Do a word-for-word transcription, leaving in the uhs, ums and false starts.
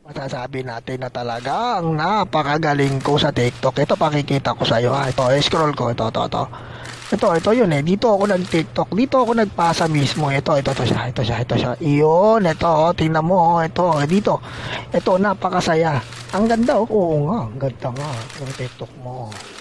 Masasabi natin na talagang napakagaling ko sa TikTok. Ito pakikita ko sa iyo. Ha. Ito, scroll ko. Ito, ito, ito. Ito, ito yun eh. Dito ako nag-TikTok. Dito ako nagpasa mismo. Ito, ito, ito siya. Ito siya, ito siya. Iyon, ito. Oh, tingnan mo. Oh, ito, dito. Ito, napakasaya. Ang ganda. Oh. Oo nga. Ang ganda nga. Yung TikTok mo.